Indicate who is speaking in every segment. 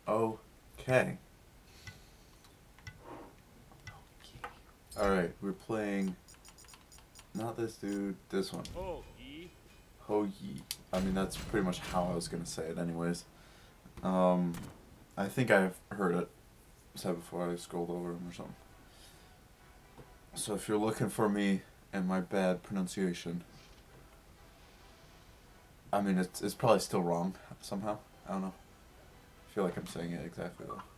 Speaker 1: Okay. Alright, we're playing not this dude, this one. Ho Yi. I mean, that's pretty much how I was gonna say it anyways. I think I've heard it said before. I scrolled over him or something. So if you're looking for me and my bad pronunciation, I mean, it's probably still wrong somehow. I don't know. I feel like I'm saying it exactly though.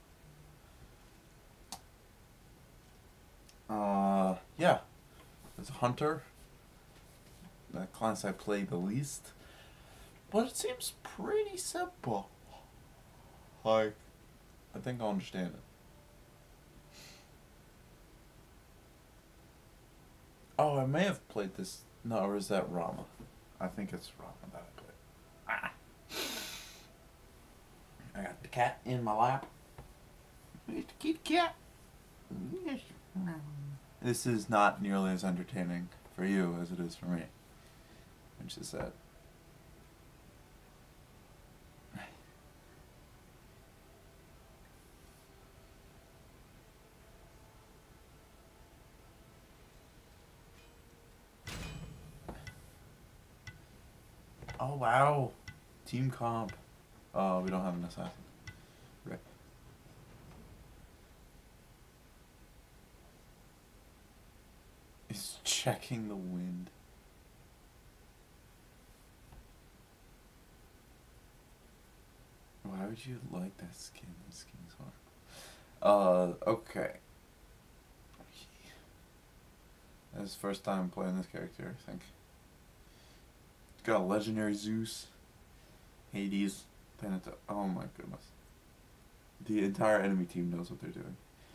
Speaker 1: Yeah. It's a hunter. The class I play the least. But it seems pretty simple. Like, I think I'll understand it. Oh, I may have played this. No, or is that Rama? I think it's Rama that I played. Ah. I got the cat in my lap. It's the kitty cat. This is not nearly as entertaining for you as it is for me, which is sad. Oh wow, team comp. Oh, we don't have an assassin. Right. He's checking the wind. Why would you like that skin? The skin's horrible. Okay. This is the first time playing this character, I think. It's got a legendary Zeus, Hades, Thanatos. Oh my goodness. The entire enemy team knows what they're doing.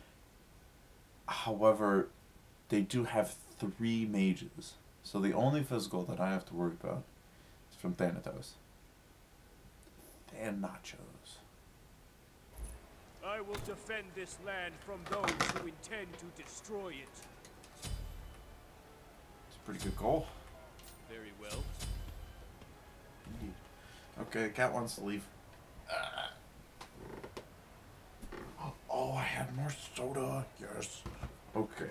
Speaker 1: However, they do have 3 mages. So the only physical that I have to worry about is from Thanatos. Nachos.
Speaker 2: I will defend this land from those who intend to destroy it.
Speaker 1: It's a pretty good goal.
Speaker 2: Very well.
Speaker 1: Indeed. Okay, cat wants to leave. Oh, I had more soda. Yes. Okay.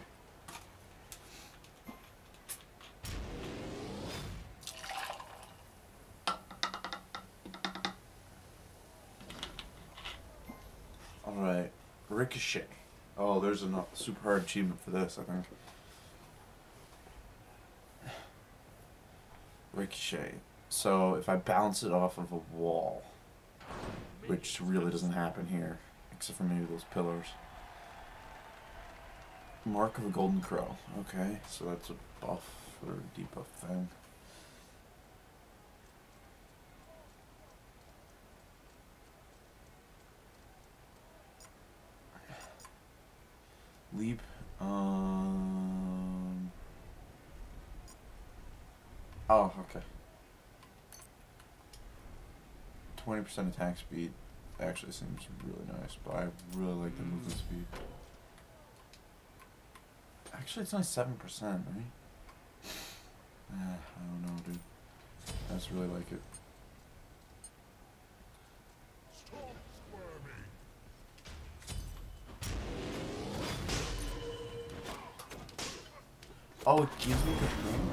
Speaker 1: Alright. Ricochet. Oh, there's a super hard achievement for this, I think. Ricochet. So, if I bounce it off of a wall, which really doesn't happen here, except for maybe those pillars. Mark of a Golden Crow. Okay, so that's a buff or a debuff thing. Leap. Oh, okay. 20% attack speed actually seems really nice, but I really like the movement speed. Actually, it's only 7%, right? I don't know, dude. I just really like it. Oh, it gives me the thing?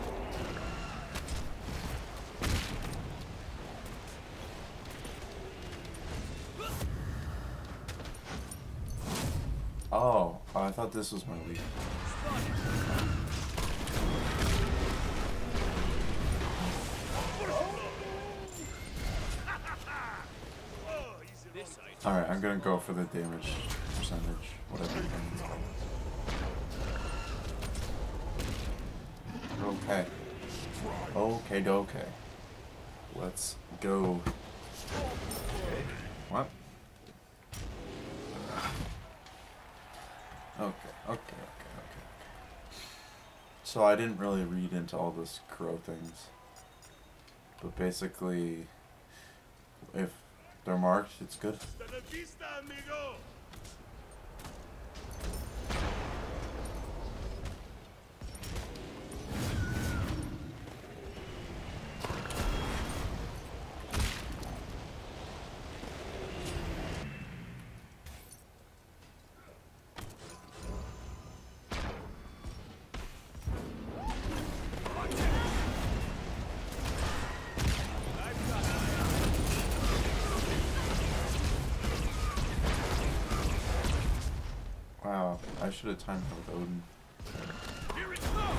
Speaker 1: Oh, I thought this was my lead. Alright, I'm gonna go for the damage percentage, whatever it is. Okay. Okay, okay. Let's go. What? Okay. So I didn't really read into all this crow things. But basically, if they're marked, it's good. I should have timed it with Odin.
Speaker 2: Here it comes!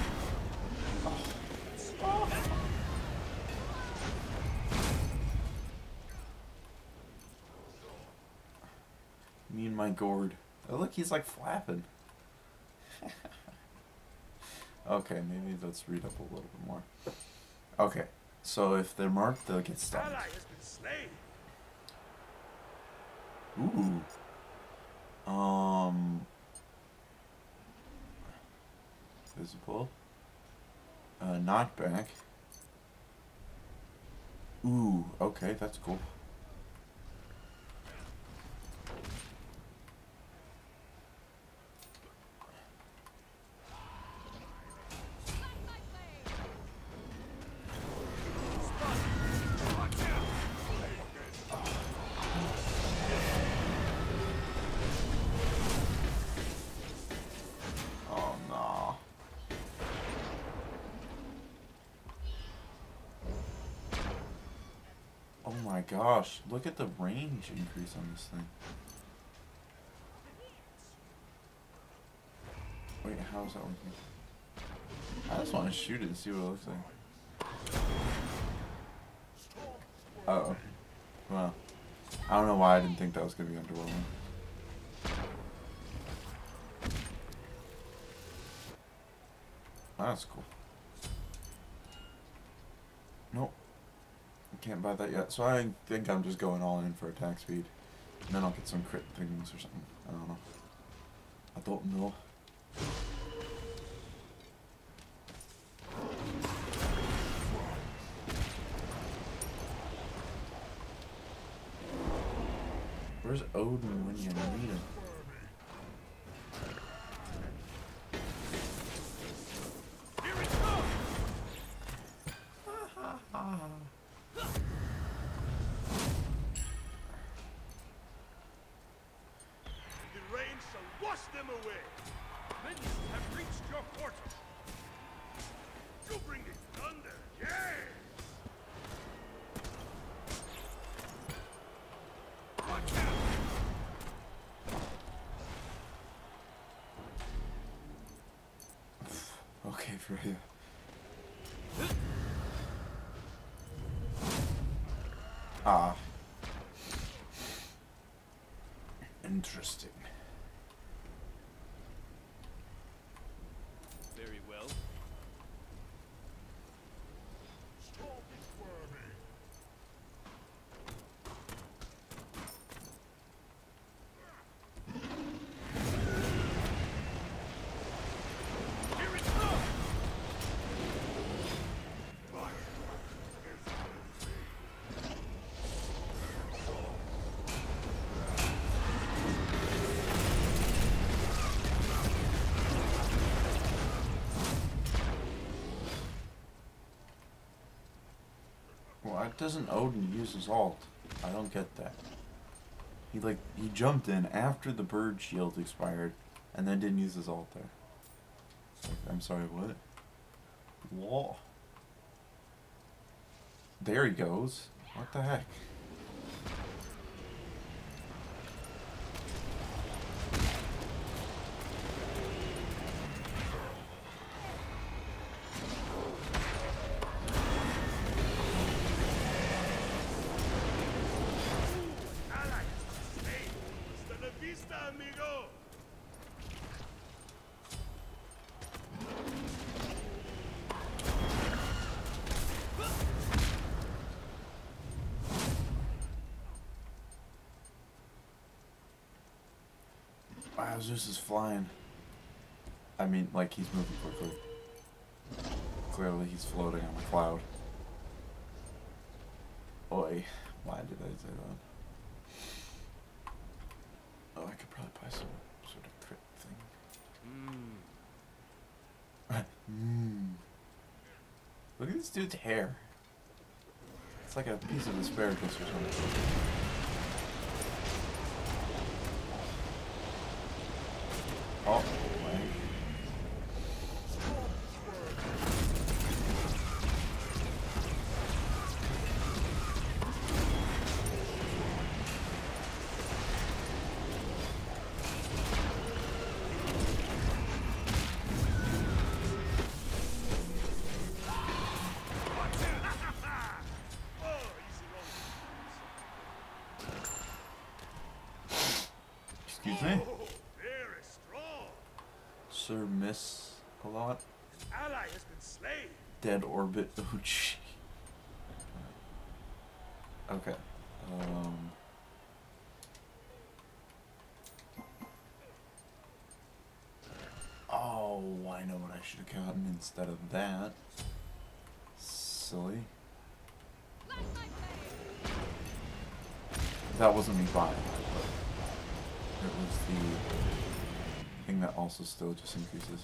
Speaker 1: Me and my gourd. Oh, look, he's like flapping. Okay, maybe let's read up a little bit more. Okay, so if they're marked, they'll get stunned.
Speaker 2: Ally has been slain.
Speaker 1: Ooh. Visible. Knockback. Ooh, okay, that's cool. Oh no. Oh my gosh, look at the range increase on this thing. Wait, how is that working? I just want to shoot it and see what it looks like. Uh-oh. Well, I don't know why I didn't think that was going to be underwhelming. That's cool. Nope. I can't buy that yet, so I think I'm just going all in for attack speed. And then I'll get some crit things or something. I don't know. I don't know. Where's Odin when you need him?
Speaker 2: Here it comes! The rain shall wash them away. Minions have reached your quarters. You bring the thunder, yes! Watch out!
Speaker 1: Okay, Freya. Ah. Interesting.
Speaker 2: Very well. Here it comes!
Speaker 1: Why doesn't Odin use his ult? I don't get that. He jumped in after the bird shield expired and then didn't use his ult there. Like, I'm sorry, what? Whoa. There he goes. What the heck?
Speaker 2: Ally has been slain. Hasta la vista, amigo!
Speaker 1: Wow, Zeus is flying. I mean, like, he's moving quickly. Clearly, he's floating on a cloud. Oi. Why did I say that? Oh, I could probably buy some sort of crit thing. Look at this dude's hair. It's like a piece of asparagus or something. Oh, my. Excuse me?
Speaker 2: Very strong.
Speaker 1: Sir Miss a lot.
Speaker 2: An ally has been slain.
Speaker 1: Dead orbit. Oh, gee. Okay. Oh, I know what I should have gotten instead of that. Silly. That wasn't me buying it, but it was the thing that also still just increases.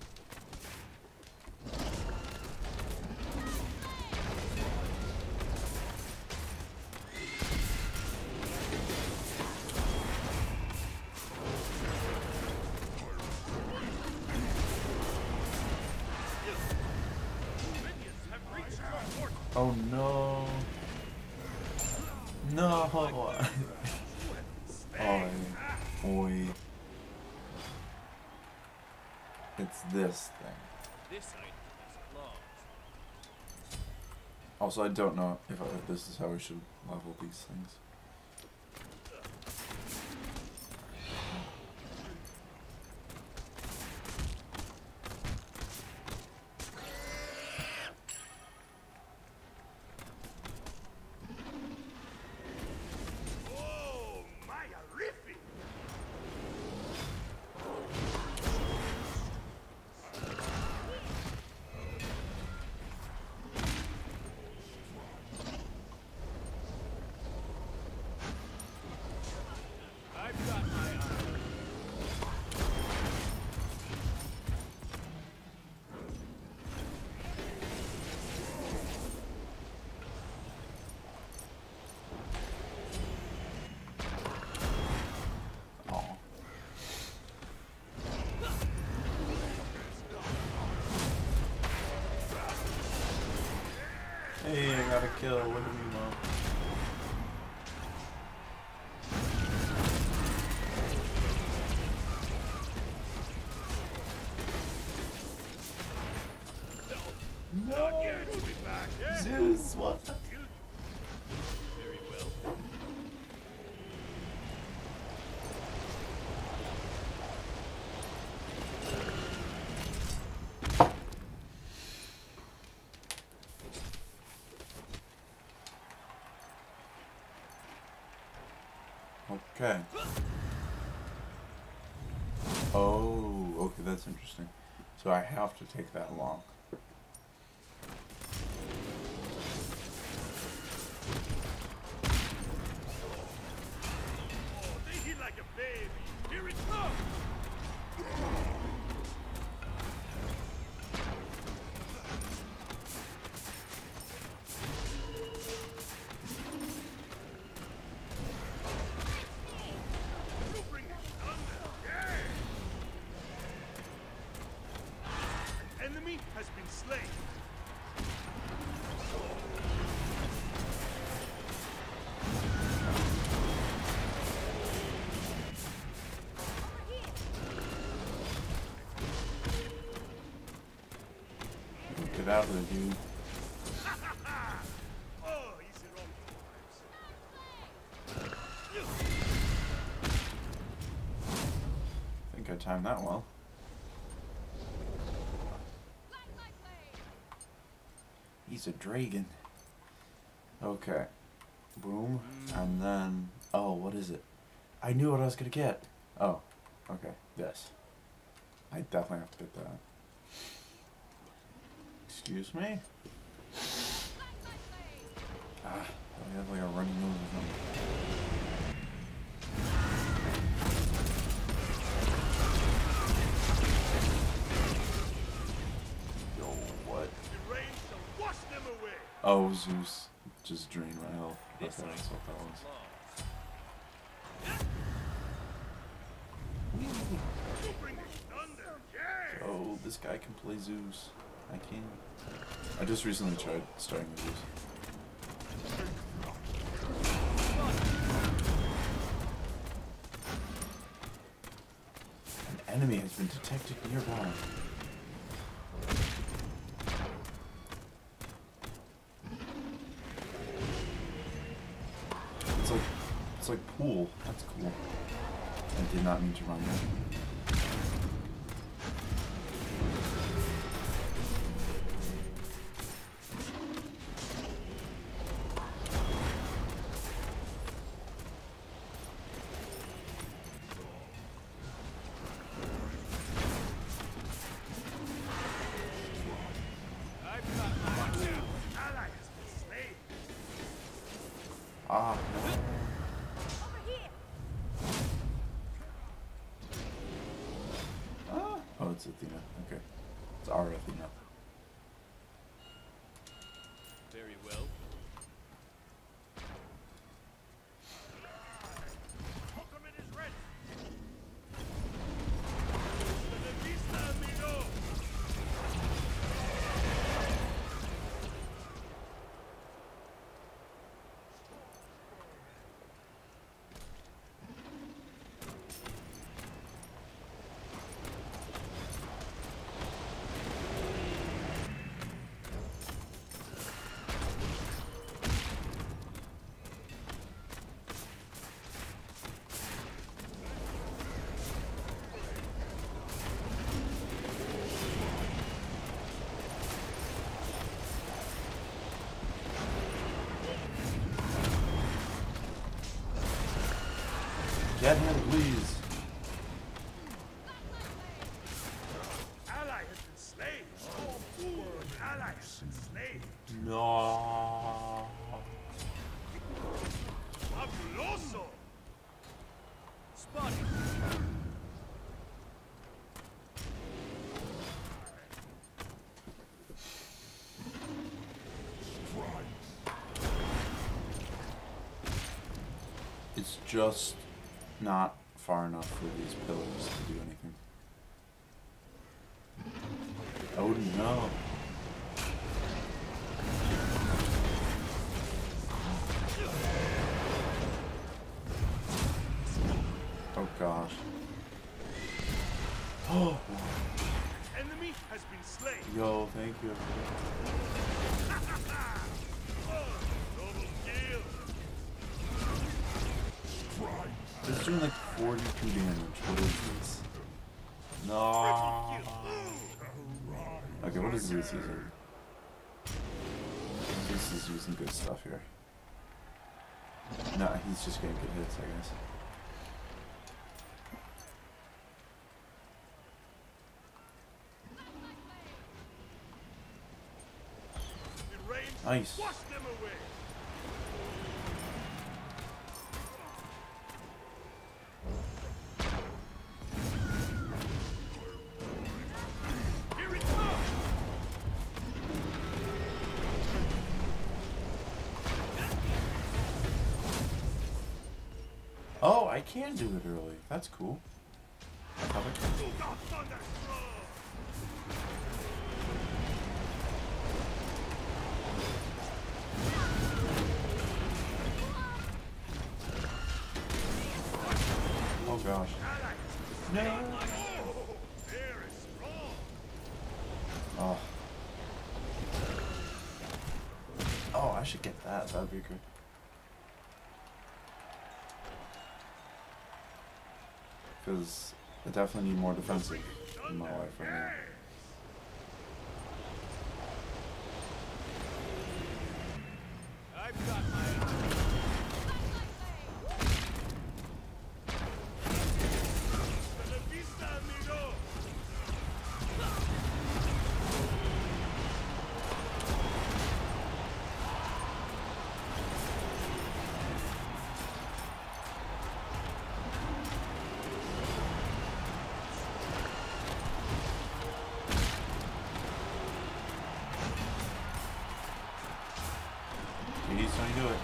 Speaker 1: Oh no. No. Oi. It's this thing.
Speaker 2: This item is lost.
Speaker 1: Also, I don't know if this is how we should level these things.
Speaker 2: Oh, my horrific! I've got my eye.
Speaker 1: Oh. Hey, I got a kill. Look at me, Mom.
Speaker 2: Not yet. We'll be back. Yeah.
Speaker 1: Zeus, what?
Speaker 2: Very well.
Speaker 1: Okay. Oh, okay, that's interesting. So I have to take that long.
Speaker 2: Oh, they hit like a baby. Here it comes. You bring the thunder. Yeah. An enemy has been slain.
Speaker 1: Get out of there, dude.
Speaker 2: Oh, easy roll.
Speaker 1: I think I timed that well. He's a dragon. Okay. Boom. And then... Oh, what is it? I knew what I was gonna get. Oh. Okay. This. I definitely have to get that. Excuse me? Ah, I have like a runny nose or something. Yo, what?
Speaker 2: The rain shall wash them away.
Speaker 1: Oh, Zeus just drained my health. Okay,
Speaker 2: This
Speaker 1: that's
Speaker 2: item
Speaker 1: what that was.
Speaker 2: is lost. You bring the thunder. Yeah.
Speaker 1: Oh, this guy can play Zeus. I can. I just recently tried starting with Zeus. An enemy has been detected nearby. It's like pool. That's cool. I did not mean to run that. Ah, no. Ah. Oh, it's Athena. Okay. It's our Athena.
Speaker 2: Very well. Compliment is ready. The vista, amigo.
Speaker 1: Get him, please.
Speaker 2: Ally has been slain. Ally has been slain.
Speaker 1: No.
Speaker 2: Fabuloso. Spotted.
Speaker 1: It's just not far enough for these pillars to do anything. Oh no. Oh gosh. Oh.
Speaker 2: Enemy has been slain.
Speaker 1: Yo, thank you.
Speaker 2: Double kill.
Speaker 1: It's doing like 42 damage. What is this? No. Okay, what is Zeus using? Zeus is using good stuff here. No, he's just getting good hits, I guess.
Speaker 2: The rain
Speaker 1: Nice.
Speaker 2: wash them away. Here it comes.
Speaker 1: Oh, I can do it early. That's cool. Cover.
Speaker 2: Got thunder.
Speaker 1: Oh gosh. No.
Speaker 2: Oh, very strong.
Speaker 1: Oh. Oh, I should get that. That'd be good. Because I definitely need more defensive in my life right now.
Speaker 2: I've got my eye. Hasta la vista, amigo.
Speaker 1: Jeez, how you do it?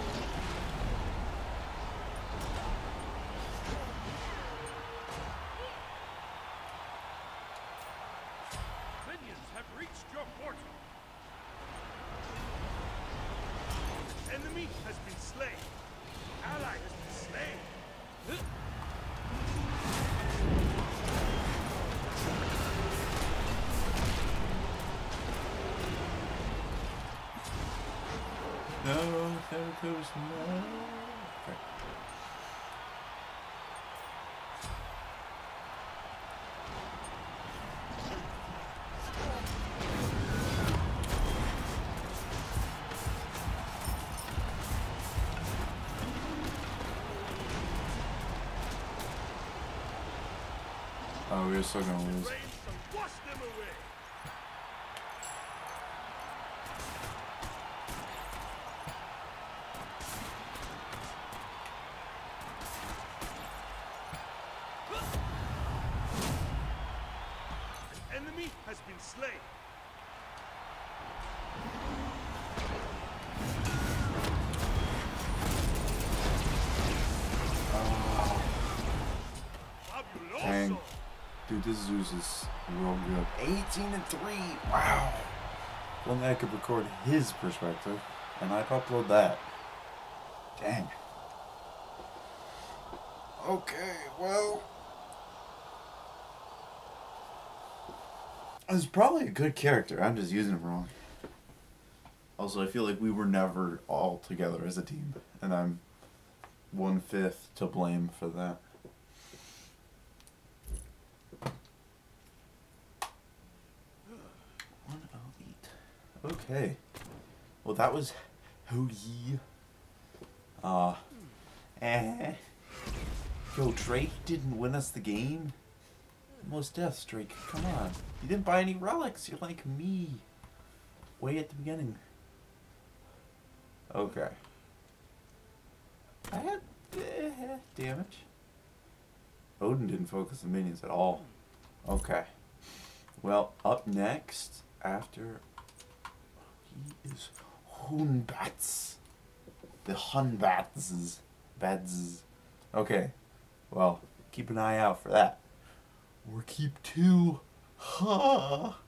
Speaker 2: Minions have reached your portal. Enemy has been slain. Ally has been slain.
Speaker 1: No, Thanatos, no. Okay. Oh, we're still gonna
Speaker 2: The
Speaker 1: lose.
Speaker 2: rain shall wash them away. An enemy has been slain.
Speaker 1: Dang.
Speaker 2: Fabuloso.
Speaker 1: Dude, this Zeus is real good. 18-3. Wow. One guy could record his perspective, and I'd upload that. Dang. Okay, well. It's probably a good character. I'm just using him wrong. Also, I feel like we were never all together as a team, and I'm 1/5 to blame for that. Okay. Well, that was Hoogie. Yo, Drake didn't win us the game. Most deaths, Drake. Come on. You didn't buy any relics. You're like me. Way at the beginning. Okay. I had damage. Odin didn't focus the minions at all. Okay. Well, up next, after... He is Hunbats. The Hunbats. Bats. Okay. Well, keep an eye out for that. Or keep two. Ha!